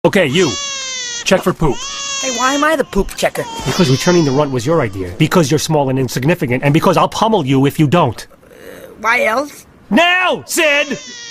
Okay, you. Check for poop. Hey, why am I the poop checker? Because returning the runt was your idea. Because you're small and insignificant. And because I'll pummel you if you don't. Why else? Now, Sid!